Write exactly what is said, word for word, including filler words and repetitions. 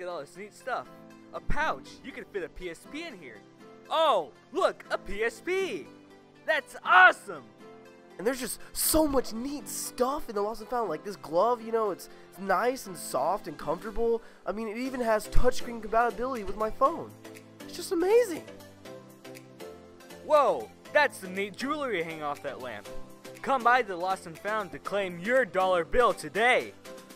at all this neat stuff. A pouch. You can fit a P S P in here. Oh, look, a P S P. That's awesome. And there's just so much neat stuff in the Lost and Found. Like this glove, you know, it's, it's nice and soft and comfortable. I mean, it even has touchscreen compatibility with my phone. It's just amazing. Whoa, that's some neat jewelry hanging off that lamp. Come by the Lost and Found to claim your dollar bill today.